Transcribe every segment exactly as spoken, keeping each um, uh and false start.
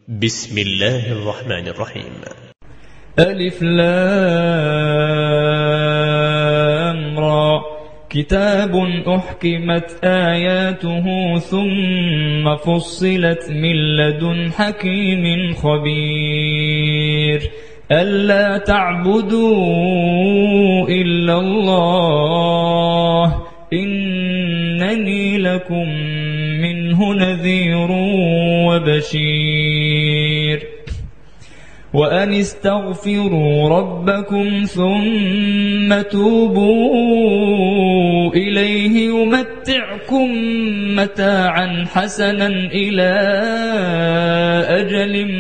بسم الله الرحمن الرحيم. ألف لام را كتاب أحكمت آياته ثم فصلت من لدن حكيم خبير ألا تعبدوا إلا الله إنني لكم منه نذير وبشير وأن استغفروا ربكم ثم توبوا إليه يمتعكم متاعا حسنا إلى أجل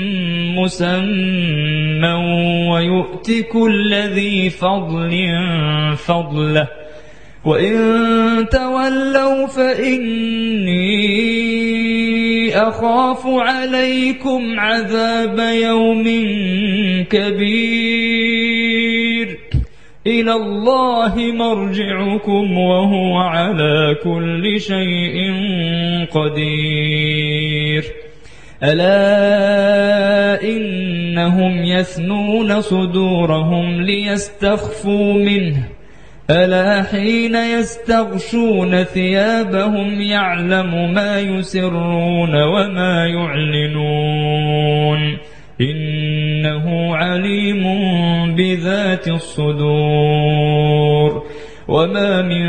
مسمى ويؤت كل ذي فضل فضله وإن تولوا فإني أخاف عليكم عذاب يوم كبير إلى الله مرجعكم وهو على كل شيء قدير ألا إنهم يثنون صدورهم ليستخفوا منه ألا حين يستغشون ثيابهم يعلم ما يسرون وما يعلنون إنه عليم بذات الصدور وما من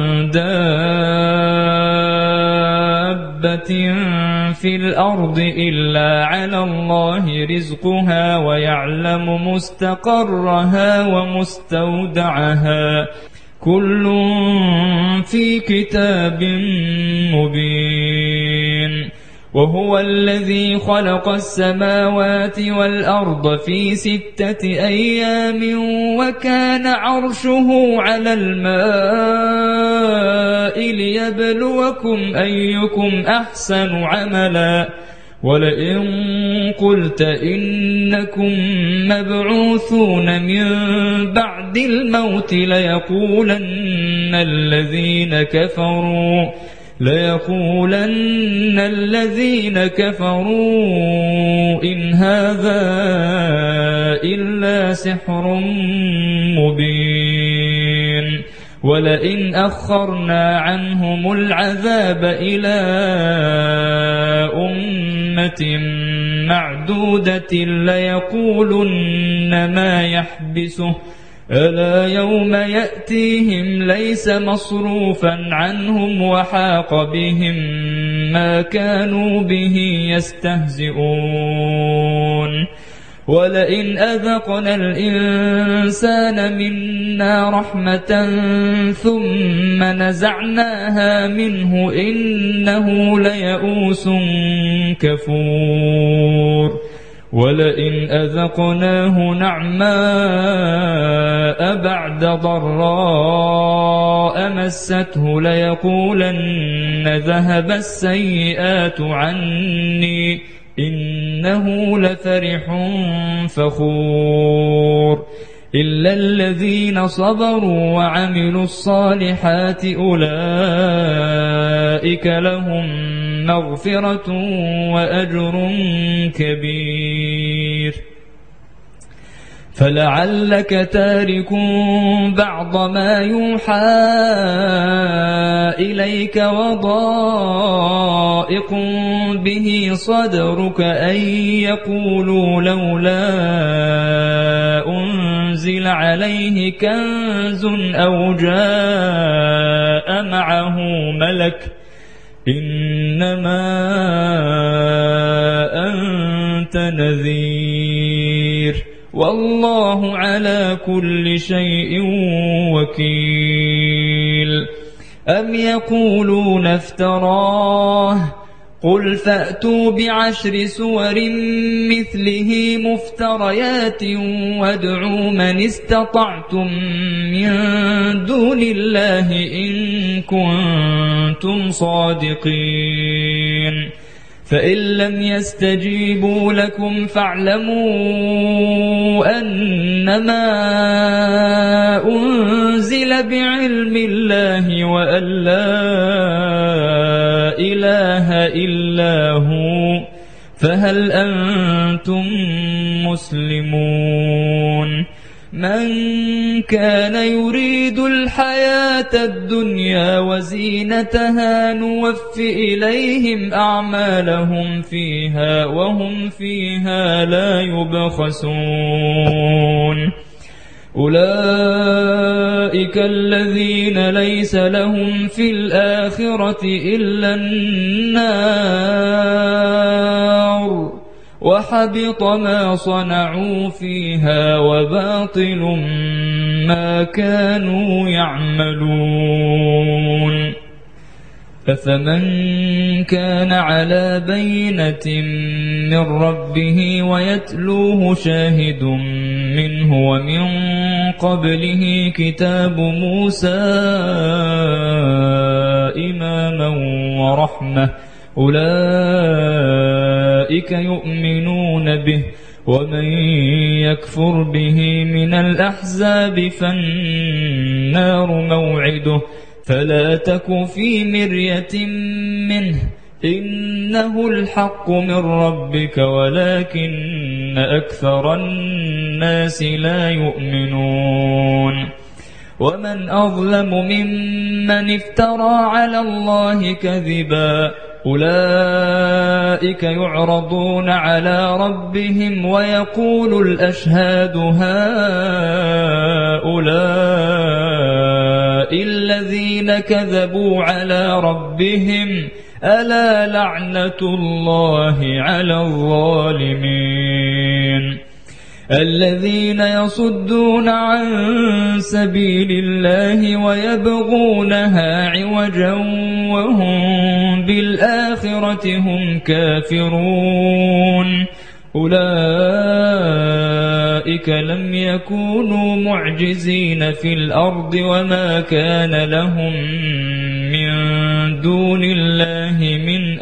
دابة في الأرض إلا على الله رزقها ويعلم مستقرها ومستودعها كل في كتاب مبين وهو الذي خلق السماوات والأرض في ستة أيام وكان عرشه على الماء ليبلوكم أيكم أحسن عملا ولئن قلت إنكم مبعوثون من بعد الموت ليقولن الذين كفروا ليقولن الذين كفروا إن هذا إلا سحر مبين ولئن أخرنا عنهم العذاب إلى أمة معدودة ليقولن ما يحبسه ألا يوم يأتيهم ليس مصروفا عنهم وحاق بهم ما كانوا به يستهزئون ولئن أذقنا الإنسان منا رحمة ثم نزعناها منه إنه ليئوس كفور ولئن أذقناه نعماء بعد ضراء مسته ليقولن ذهب السيئات عني إنه لفرح فخور إلا الذين صبروا وعملوا الصالحات أولئك لهم مغفرة وأجر كبير فلعلك تارك بعض ما يوحى إليك وضائق به صدرك أن يقولوا لولا أنزل عليه كنز أو جاء معه ملك إنما أنت نذير والله على كل شيء وكيل أم يقولون افتراه قل فأتوا بعشر سور مثله مفتريات وادعوا من استطعتم من دون الله إن كنتم صادقين فإن لم يستجيبوا لكم فاعلموا أنما أنزل بعلم الله وأن لا إله إلا هو فهل أنتم مسلمون من كان يريد الحياة الدنيا وزينتها نوف إليهم أعمالهم فيها وهم فيها لا يبخسون أولئك الذين ليس لهم في الآخرة إلا النار وحبط ما صنعوا فيها وباطل ما كانوا يعملون أفمن كان على بينة من ربه ويتلوه شاهد منه ومن قبله كتاب موسى إماما ورحمة أولئك يؤمنون به ومن يكفر به من الأحزاب فالنار موعده فلا تك في مرية منه إنه الحق من ربك ولكن أكثر الناس لا يؤمنون ومن أظلم ممن افترى على الله كذبا أولئك يعرضون على ربهم ويقول الأشهاد هؤلاء الذين كذبوا على ربهم ألا لعنة الله على الظالمين الذين يصدون عن سبيل الله ويبغونها عوجا وهم بالآخرة هم كافرون أولئك لم يكونوا معجزين في الأرض وما كان لهم من دون الله من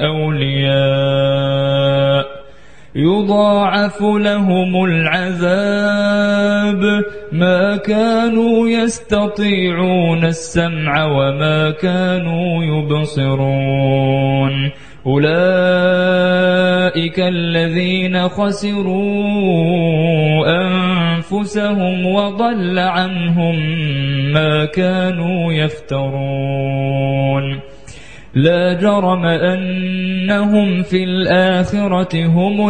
أولياء يضاعف لهم العذاب ما كانوا يستطيعون السمع وما كانوا يبصرون أولئك الذين خسروا أنفسهم وضل عنهم ما كانوا يفترون لا جرم أنهم في الآخرة هم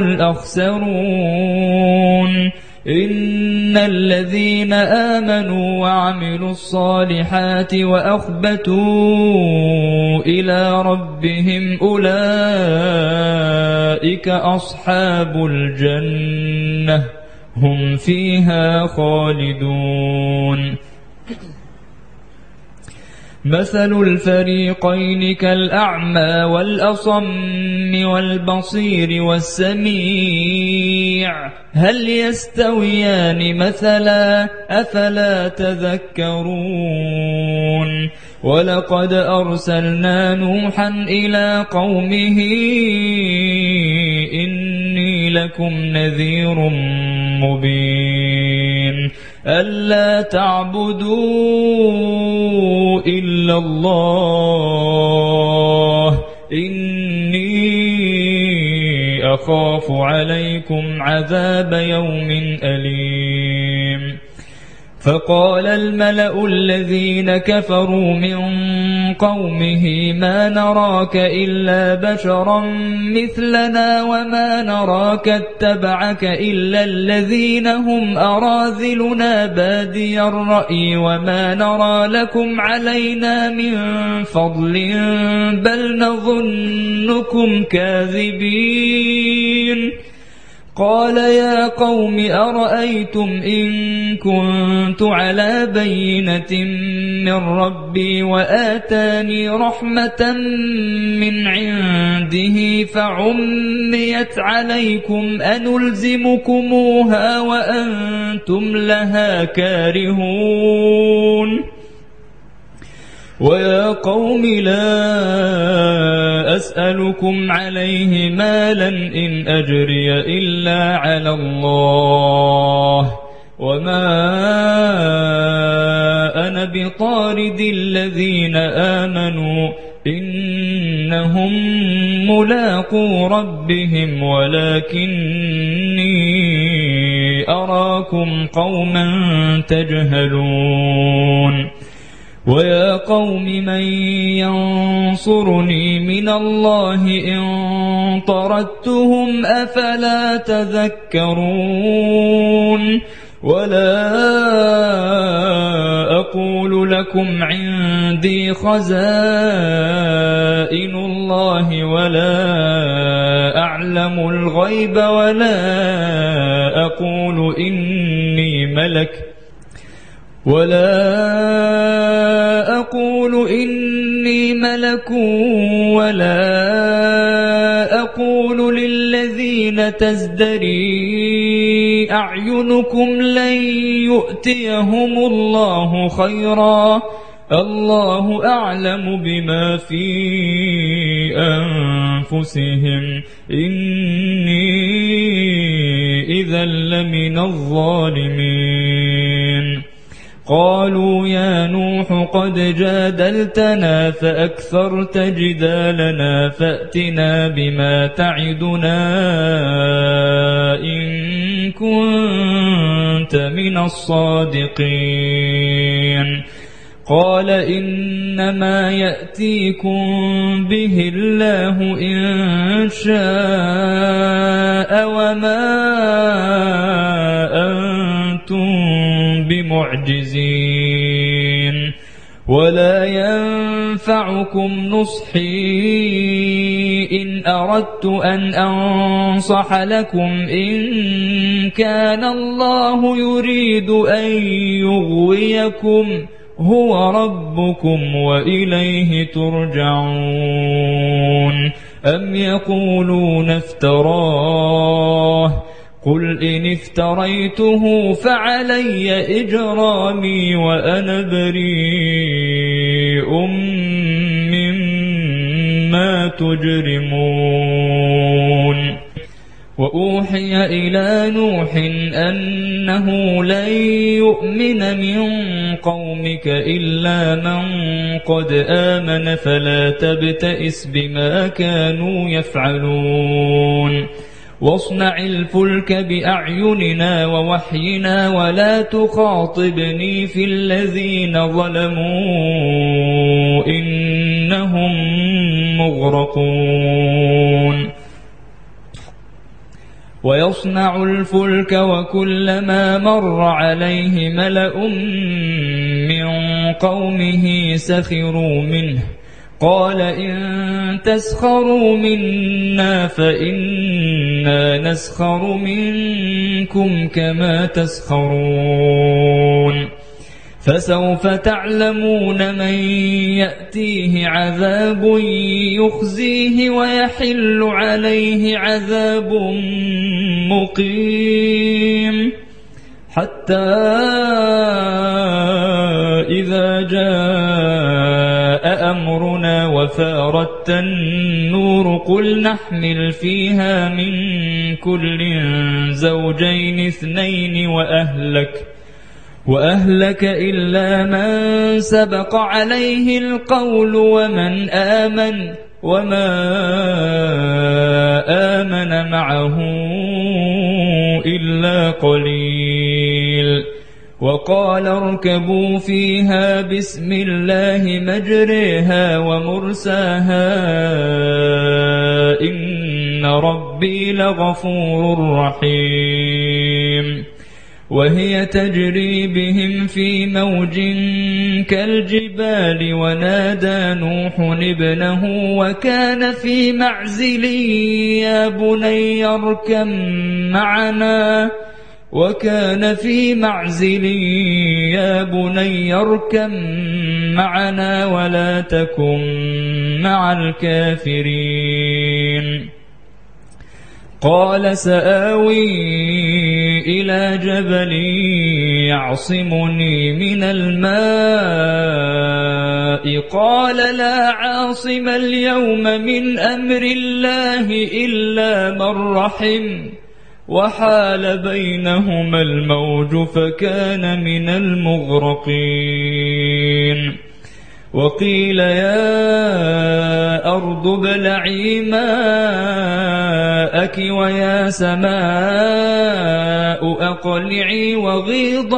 الأخسرون إن الذين آمنوا وعملوا الصالحات وأخبتوا إلى ربهم أولئك أصحاب الجنة هم فيها خالدون مثل الفريقين كالأعمى والأصم والبصير والسميع هل يستويان مثلا أفلا تذكرون ولقد أرسلنا نوحا إلى قومه إني لكم نذير مبين ألا تعبدوا إلا الله إني أخاف عليكم عذاب يوم أليم فقال الملأ الذين كفروا من قومه ما نراك إلا بشرا مثلنا وما نراك اتبعك إلا الذين هم أراذلنا بادي الرأي وما نرى لكم علينا من فضل بل نظنكم كاذبين قال يا قوم أرأيتم إن كنت على بينة من ربي وآتاني رحمة من عنده فعميت عليكم أنلزمكموها وأنتم لها كارهون ويا قوم لا أسألكم عليه مالا إن أجري إلا على الله وما أنا بطارد الذين آمنوا إن أنهم ملاقو ربهم ولكني أراكم قوما تجهلون ويا قوم من ينصرني من الله إن طردتهم أفلا تذكرون ولا أقول لكم عندي خزائن الله ولا أعلم الغيب ولا أقول إني ملك ولا أقول إني ملك ولا أقول للذين تزدري أعينكم لن يؤتيهم الله خيرا الله أعلم بما في أنفسهم إني إذا لمن الظالمين قالوا يا نوح قد جادلتنا فأكثرت جدالنا فأتنا بما تعدنا إن كنت من الصادقين قال إنما يأتيكم به الله إن شاء وما أنتم بمعجزين ولا ينفعكم نصحي إن أردت أن أنصح لكم إن كان الله يريد أن يغويكم هو ربكم وإليه ترجعون أم يقولون افتراه قل إن افتريته فعلي إجرامي وأنا بريء مما تجرمون وأوحي إلى نوح أنه لن يؤمن من قومك إلا من قد آمن فلا تبتئس بما كانوا يفعلون واصنع الفلك بأعيننا ووحينا ولا تخاطبني في الذين ظلموا إنهم مغرقون ويصنع الفلك وكلما مر عليه ملأ من قومه سخروا منه قال إن تسخروا منا فإنا نسخر منكم كما تسخرون فسوف تعلمون من يأتيه عذاب يخزيه ويحل عليه عذاب مقيم حتى إذا جاء أمرنا وفارت النور قل نحمل فيها من كل زوجين اثنين وأهلك وأهلك إلا من سبق عليه القول ومن آمن وما آمن معه إلا قليل وقال اركبوا فيها بسم الله مجريها ومرساها إن ربي لغفور رحيم وهي تجري بهم في موج كالجبال ونادى نوح ابنه وكان في معزل يا بني اركب معنا وكان في معزل يا بني اركب معنا ولا تكن مع الكافرين قال سآوي إلى جبل يعصمني من الماء قال لا عاصم اليوم من أمر الله إلا من رحم وحال بينهما الموج فكان من المغرقين وقيل يا أرض ابلعي ماءك ويا سماء أقلعي وغيض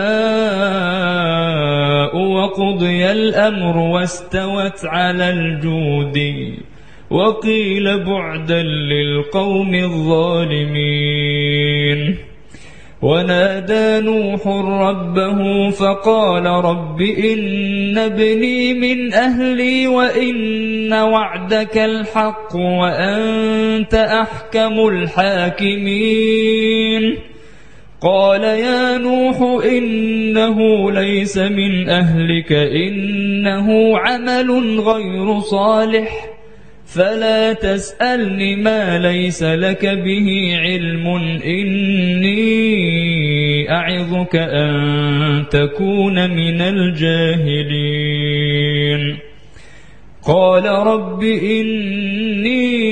الماء وقضي الأمر واستوت على الجود وقيل بعدا للقوم الظالمين. ونادى نوح ربه فقال رب إن ابني من أهلي وإن وعدك الحق وأنت أحكم الحاكمين. قال يا نوح إنه ليس من أهلك إنه عمل غير صالح فلا تسألني ما ليس لك به علم إني أعظك أن تكون من الجاهلين. قال رب إني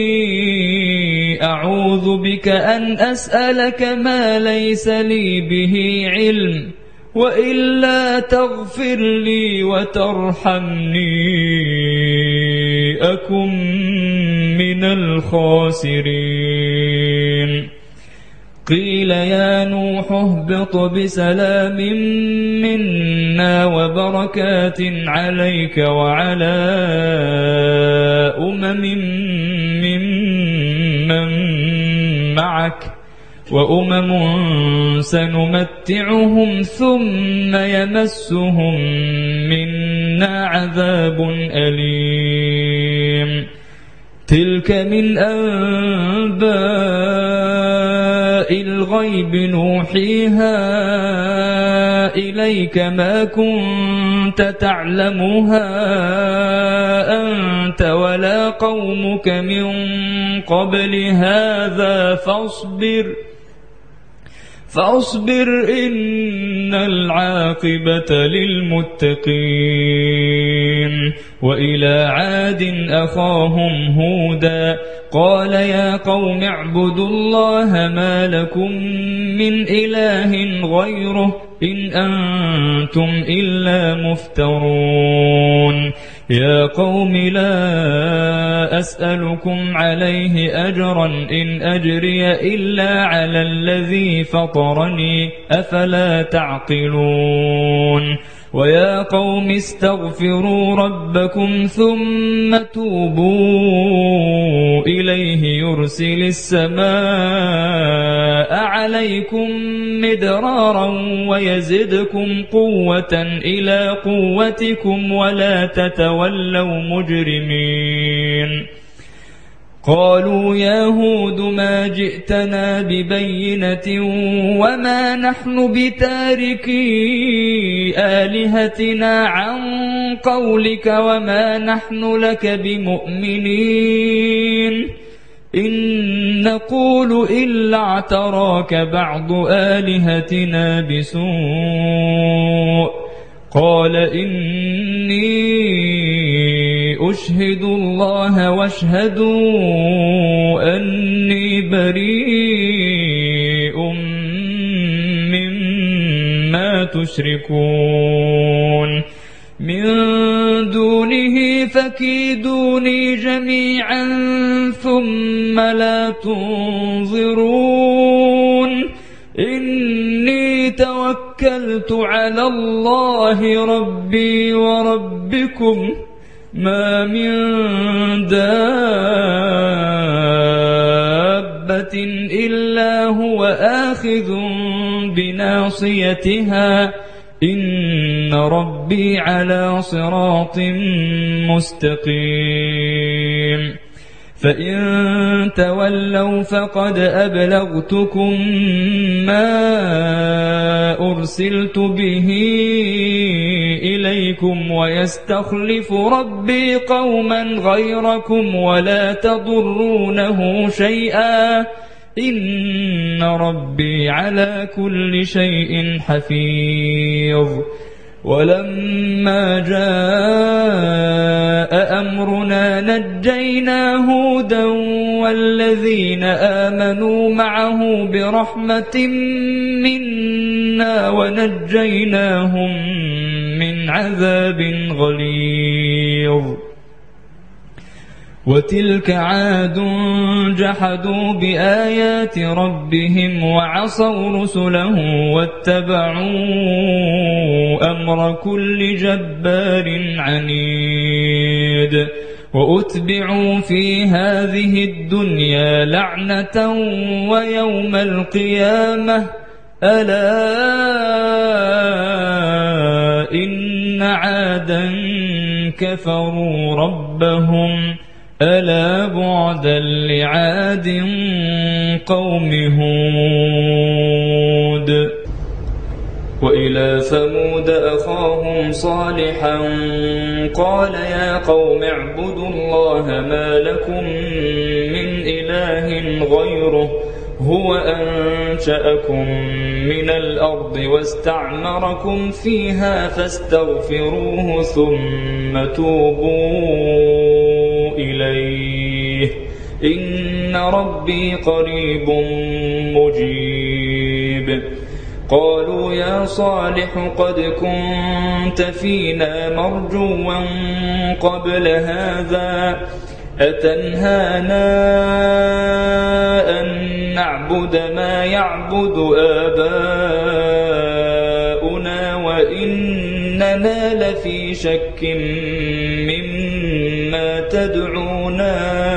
أعوذ بك أن أسألك ما ليس لي به علم وإلا تغفر لي وترحمني أكن من الخاسرين. قيل يا نوح اهبط بسلام منا وبركات عليك وعلى أمم ممن معك وأمم سنمتعهم ثم يمسهم منا عذاب أليم. تلك من أنباء الغيب نوحيها إليك ما كنت تعلمها أنت ولا قومك من قبل هذا فاصبر فاصبر إن العاقبة للمتقين. وإلى عاد أخاهم هودا قال يا قوم اعبدوا الله ما لكم من إله غيره إن أنتم إلا مفترون. يا قوم لا أسألكم عليه أجرا إن أجري إلا على الذي فطرني أفلا تعقلون. ويا قوم استغفروا ربكم ثم توبوا إليه يرسل السماء عليكم مدرارا ويزدكم قوة إلى قوتكم ولا تتولوا مجرمين. قالوا يا هود ما جئتنا ببينة وما نحن بتاركي آلهتنا عن قولك وما نحن لك بمؤمنين إن نقول إلا اعتراك بعض آلهتنا بسوء. قال إني أشهد الله واشهدوا أني بريء مما تشركون من دونه فكيدوني جميعا ثم لا تنظرون. إني توكلت على الله ربي وربكم ما من دابة إلا هو آخذ بناصيتها إن ربي على صراط مستقيم. فإن تولوا فقد أبلغتكم ما أرسلت به إليكم ويستخلف ربي قوما غيركم ولا تضرونه شيئا إن ربي على كل شيء حفيظ. ولما جاء أمرنا نجينا هودا والذين آمنوا معه برحمة منا ونجيناهم من عذاب غليظ. وتلك عاد جحدوا بآيات ربهم وعصوا رسله واتبعوا أمر كل جبار عنيد. وأتبعوا في هذه الدنيا لعنة ويوم القيامة ألا إن عادا كفروا ربهم ألا بعدا لعاد قوم هود. وإلى ثمود أخاهم صالحا قال يا قوم اعبدوا الله ما لكم من إله غيره هو أنشأكم من الأرض واستعمركم فيها فاستغفروه ثم توبوا إليه إن ربي قريب مجيب. قالوا يا صالح قد كنت فينا مرجوا قبل هذا أتنهانا أن نعبد ما يعبد آباؤنا وإننا لفي شك مما تدعونا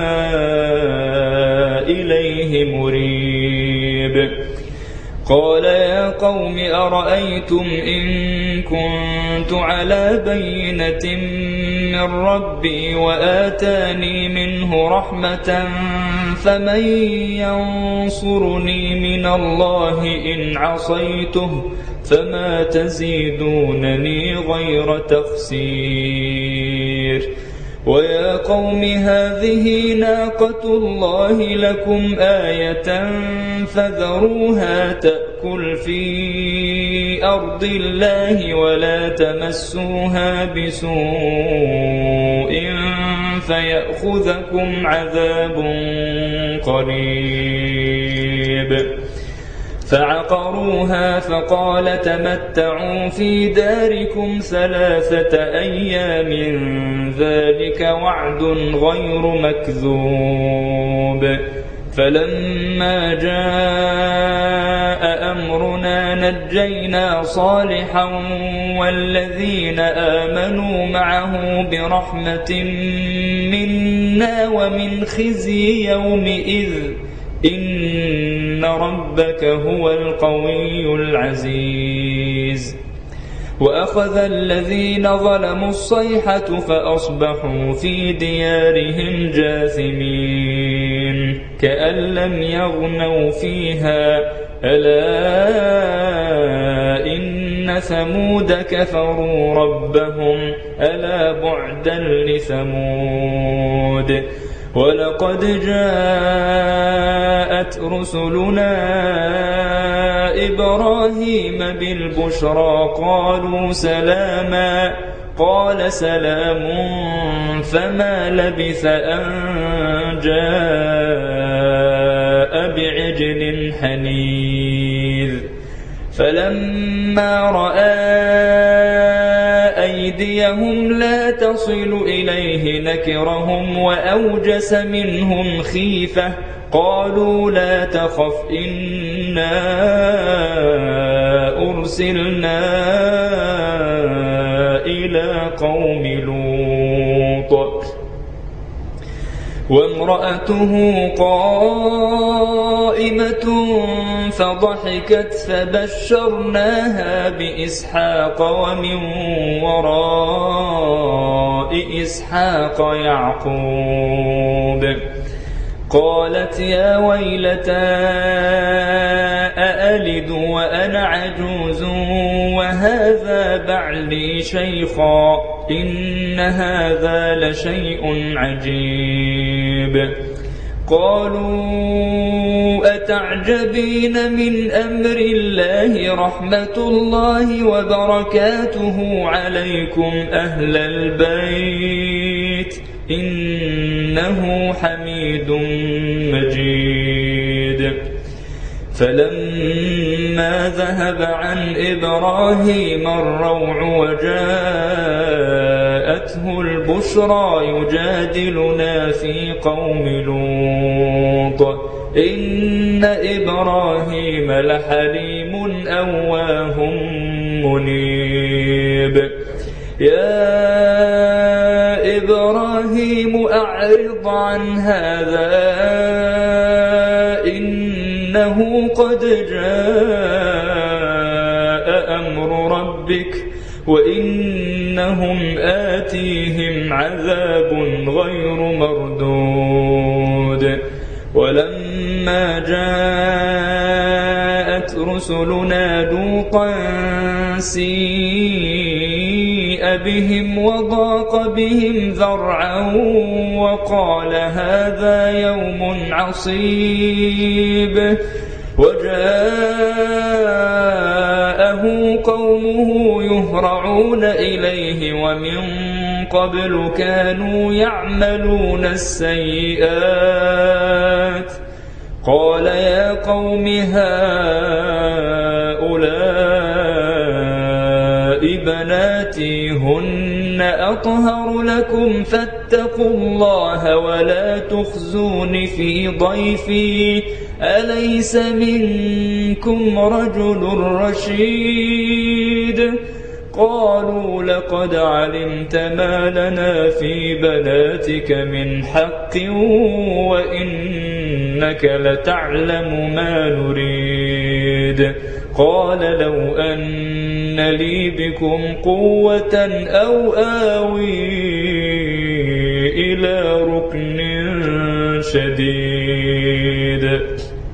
إليه مريب. قال يا قوم أرأيتم إن كنت على بينة من ربي وآتاني منه رحمة فمن ينصرني من الله إن عصيته فما تزيدونني غير تخسير. ويا قوم هذه ناقة الله لكم آية فذروها تأكل في أرض الله ولا تمسوها بسوء فيأخذكم عذاب قريب. فعقروها فقال تمتعوا في داركم ثلاثة أيام ذلك وعد غير مكذوب. فلما جاء أمرنا نجينا صالحا والذين آمنوا معه برحمة منا ومن خزي يومئذ إن ربك هو القوي العزيز. وأخذ الذين ظلموا الصيحة فأصبحوا في ديارهم جاثمين كأن لم يغنوا فيها ألا إن ثمود كفروا ربهم ألا بعدا لثمود. ولقد جاءت رسلنا إبراهيم بالبشرى قالوا سلاما قال سلام فما لبث أن جاء بعجل حنيذ. فلما رأى أيديهم لا تصل إليه نكرهم وأوجس منهم خيفة قالوا لا تخف إنا أرسلنا إلى قوم لوط. وامرأته قائمة فضحكت فبشرناها بإسحاق ومن وراء إسحاق يعقوب. قالت يا ويلتى أألد وأنا عجوز وهذا بعلي شيخا إن هذا لشيء عجيب. قالوا أتعجبين من أمر الله رحمة الله وبركاته عليكم أهل البيت إنه حميد مجيد. فلما ذهب عن إبراهيم الروع وجاءته البشرى يجادلنا في قوم لوط إن إبراهيم لحليم أواه منيب يا إبراهيم أعرض عن هذا إنه قد جاء أمر ربك وإنهم آتيهم عذاب غير مردود ولما جاءت رسلنا لوطا سيء بهم وضاق بهم ذرعا وقال هذا يوم عصيب وجاءه قومه يهرعون إليه ومن قبل كانوا يعملون السيئات قال يا قوم هؤلاء بناتي هن أطهر لكم فاتقوا الله ولا تخزون في ضيفي أليس منكم رجل رشيد قالوا لقد علمت ما لنا في بناتك من حق وإنك لتعلم ما نريد قال لو أن لي بكم قوة أو آوي إلى ركن شديد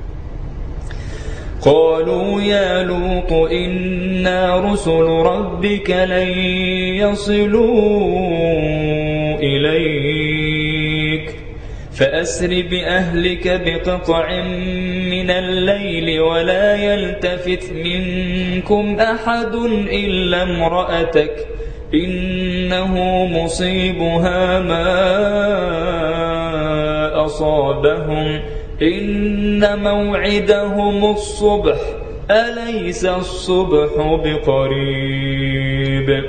قالوا يا لوط إنا رسل ربك لن يصلوا إليك فأسر بأهلك بقطع من الليل ولا يلتفت منكم أحد إلا امرأتك إنه مصيبها ما أصابهم إن موعدهم الصبح أليس الصبح بقريب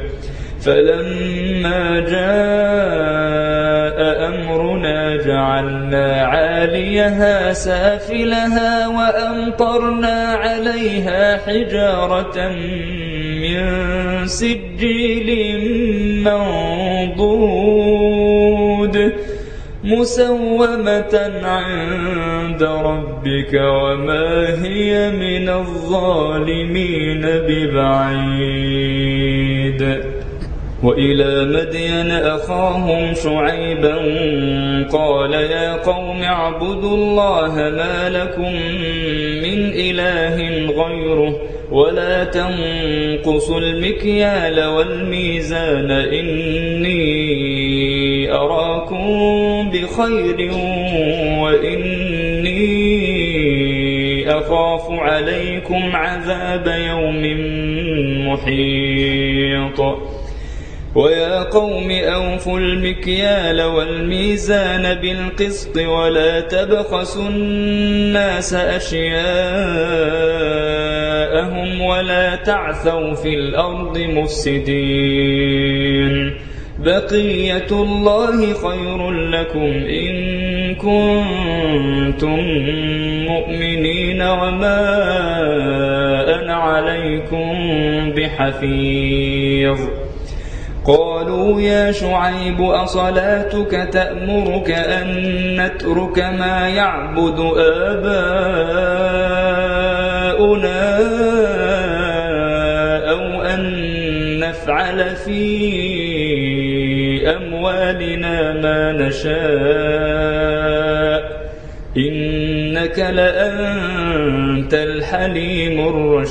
فلما جاء أمرنا جعلنا عاليها سافلها وأمطرنا عليها حجارة من سجيل منضود مسومة عند ربك وما هي من الظالمين ببعيد وإلى مدين أخاهم شعيبا قال يا قوم اعبدوا الله ما لكم من إله غيره ولا تنقصوا المكيال والميزان إني أراكم بخير وإني أخاف عليكم عذاب يوم محيط ويا قوم أوفوا المكيال والميزان بالقسط ولا تبخسوا الناس أشياءهم ولا تعثوا في الأرض مفسدين بقية الله خير لكم إن كنتم مؤمنين وما أنا عليكم بحفيظ قالوا يا شعيب أصلاتك تأمرك أن نترك ما يعبد آباؤنا أو أن نفعل في أموالنا ما نشاء إنك لأنت الحليم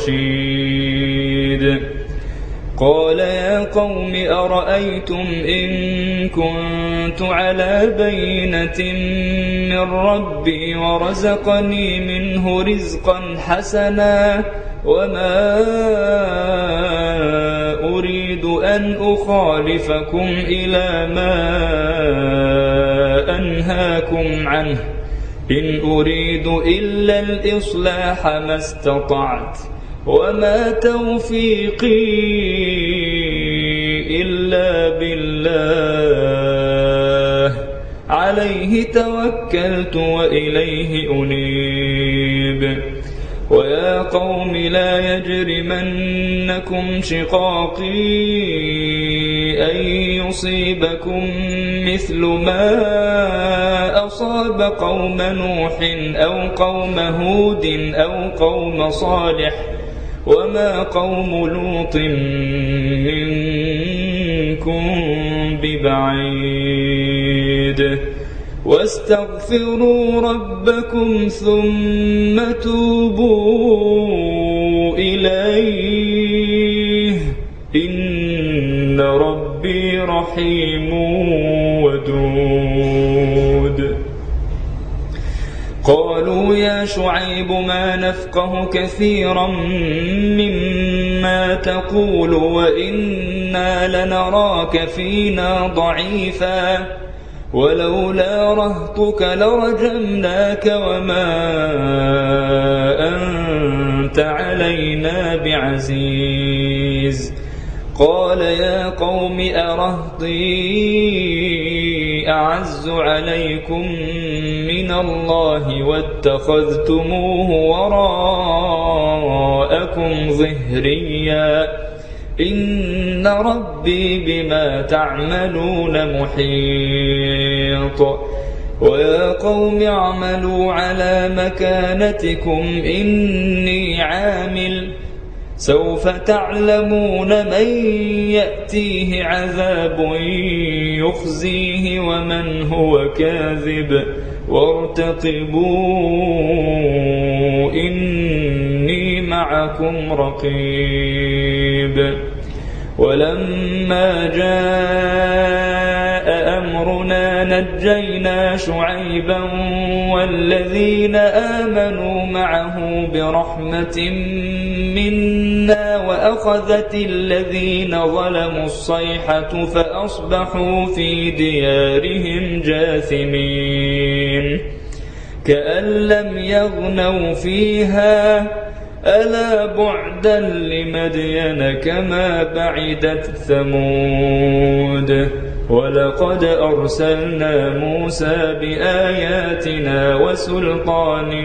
الرشيد قال يا قوم أرأيتم إن كنت على بينة من ربي ورزقني منه رزقا حسنا وما أريد أن أخالفكم إلى ما أنهاكم عنه إن أريد إلا الإصلاح ما استطعت وما توفيقي إلا بالله عليه توكلت وإليه أنيب ويا قوم لا يجرمنكم شقاقي أن يصيبكم مثل ما أصاب قوم نوح أو قوم هود أو قوم صالح وما قوم لوط منكم ببعيد واستغفروا ربكم ثم توبوا إليه إن ربي رحيم ودود قالوا يا شعيب ما نفقه كثيرا مما تقول وإنا لنراك فينا ضعيفا ولولا رهطك لرجمناك وما أنت علينا بعزيز قال يا قوم أرهطي أعز عليكم من الله واتخذتموه وراءكم ظهريا إن ربي بما تعملون محيط ويا قوم اعملوا على مكانتكم إني عامل سوف تعلمون من يأتيه عذاب يخزيه ومن هو كاذب وارتقبوا إني معكم رقيب ولما جاء أمرنا نجينا شعيبا والذين آمنوا معه برحمة منا وأخذت الذين ظلموا الصيحة فأصبحوا في ديارهم جاثمين كأن لم يغنوا فيها ألا بعدا لمدين كما بعدت ثمود ولقد أرسلنا موسى بآياتنا وسلطان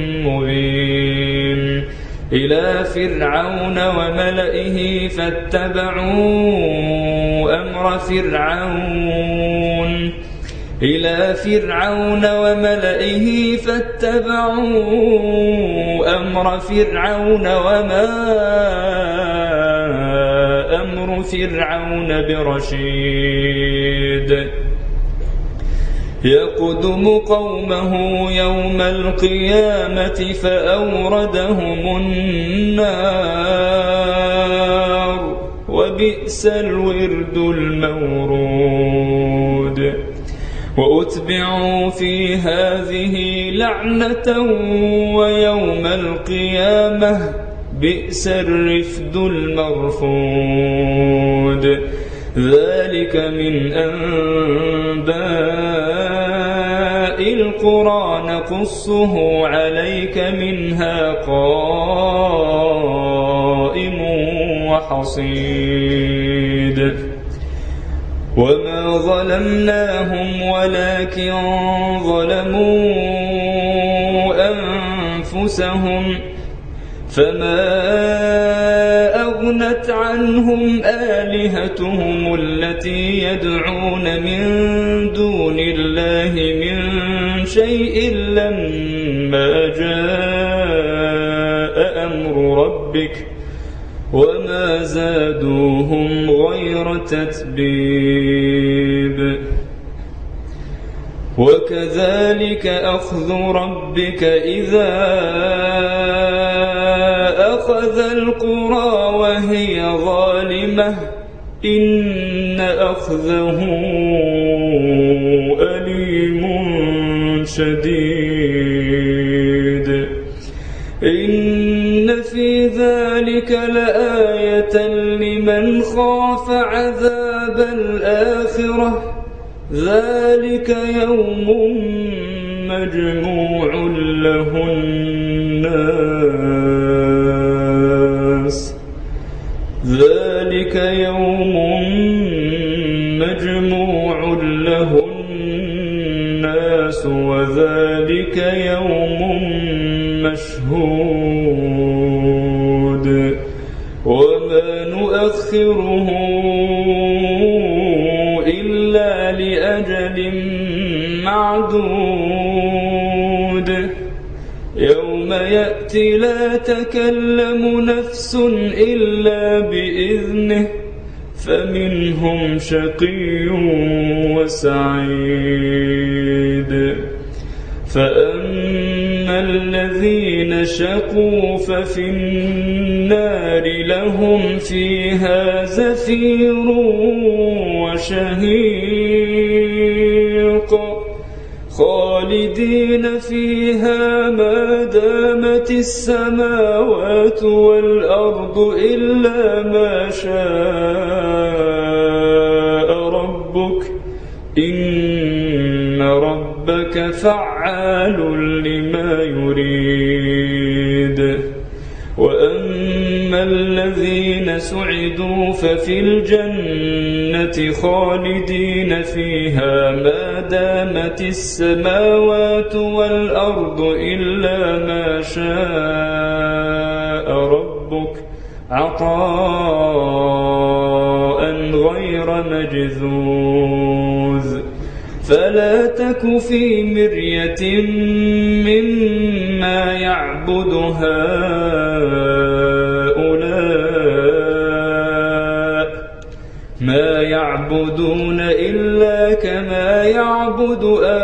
مبين إلى فرعون وملئه فاتبعوا أمر فرعون إلى فرعون وملئه فاتبعوا أمر فرعون وما أمر فرعون برشيد يقدم قومه يوم القيامة فأوردهم النار وبئس الورد المورود وأتبعوا في هذه لعنة ويوم القيامة بئس الرفد المرفود ذلك من أنباء القرى نقصه عليك منها قائم وحصيد وما ظلمناهم ولكن ظلموا أنفسهم فما أغنت عنهم آلهتهم التي يدعون من دون الله من شيء لما جاء أمر ربك وما زادوهم غير تتبيب وكذلك أخذ ربك إذا أخذ القرى وهي ظالمة إن أخذه أليم شديد إن في ذلك لآية لمن خاف عذاب الآخرة ذلك يوم مجموع له الناس ذلك يوم مجموع له الناس وذلك يوم مشهود وما نؤخره إلا لأجل معدود يوم يأتي لا تكلم نفس إلا بإذنه فمنهم شقي وسعيد فأما الذين شقوا ففي النار لهم فيها زفير وشهيق خالدين فيها ما دامت السماوات والأرض إلا ما شاء ربك إن ربك فعال لما يريد وأما الذين سعدوا ففي الجنة خالدين فيها ما دامت السماوات والأرض إلا ما شاء ربك عطاء غير مجذوذ فلا تك في مرية مما يعبد هؤلاء ما يعبدون إلا كما يعبد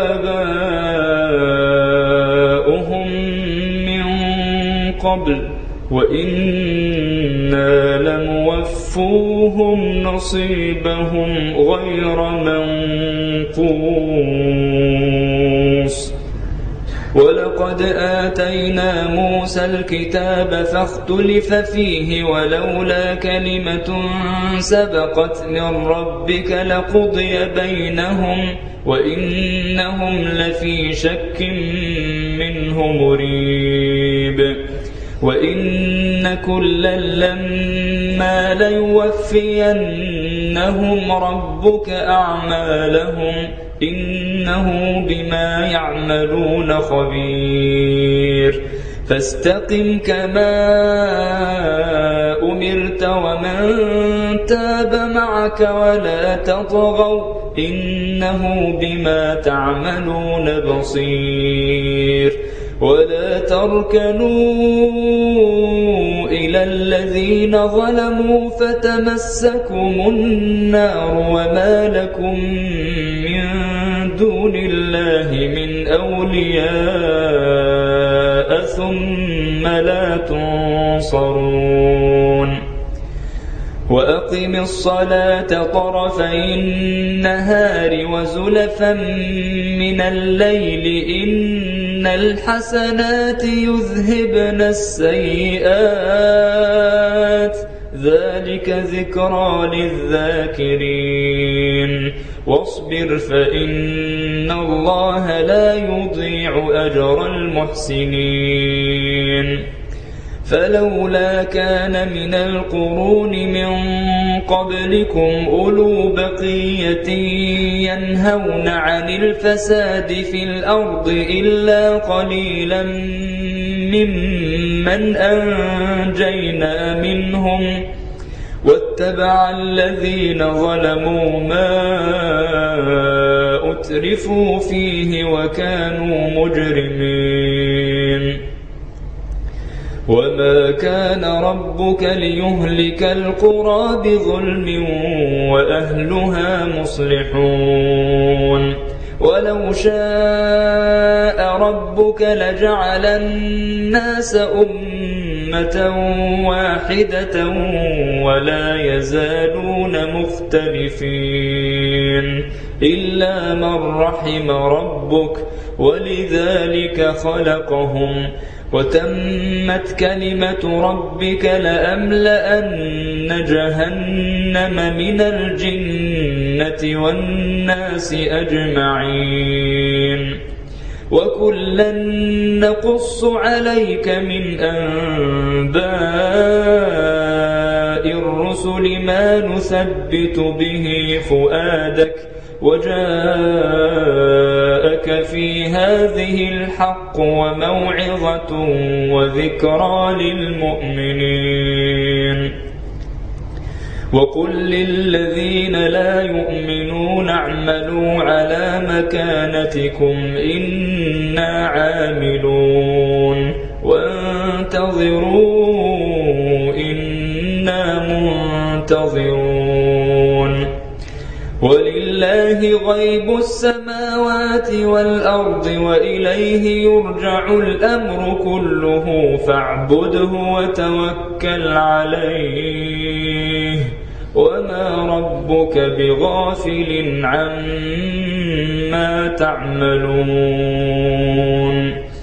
آباؤهم من قبل وإنا لموفوهم نصيبهم غير منقوص ولقد آتينا موسى الكتاب فاختلف فيه ولولا كلمة سبقت من ربك لقضي بينهم وإنهم لفي شك منه مريب وإن كلا لما ليوفينهم ربك أعمالهم إنه بما يعملون خبير فاستقم كما أمرت ومن تاب معك ولا تطغوا إنه بما تعملون بصير ولا تركنوا إلى الذين ظلموا فتمسكم النار وما لكم من دون الله من أولياء ثم لا تنصرون وأقم الصلاة طرفي النهار وزلفا من الليل إن الحسنات يذهبن السيئات ذلك ذكرى للذاكرين واصبر فإن الله لا يضيع أجر المحسنين فلولا كان من القرون من قبلكم أولو بقية ينهون عن الفساد في الأرض إلا قليلا ممن أنجينا منهم واتبع الذين ظلموا ما أترفوا فيه وكانوا مجرمين وما كان ربك ليهلك القرى بظلم وأهلها مصلحون ولو شاء ربك لجعل الناس أمة واحدة ولا يزالون مختلفين إلا من رحم ربك ولذلك خلقهم وتمت كلمة ربك لأملأن جهنم من الجنة والناس أجمعين وكلا نقص عليك من أنباء الرسل ما نثبت به فؤادك وجاءك في هذه الحق وموعظة وذكرى للمؤمنين وقل للذين لا يؤمنون اعملوا على مكانتكم إنا عاملون وانتظروا إنا منتظرون ولله غيب السماوات والأرض وإليه يرجع الأمر كله فاعبده وتوكل عليه وما ربك بغافل عما تعملون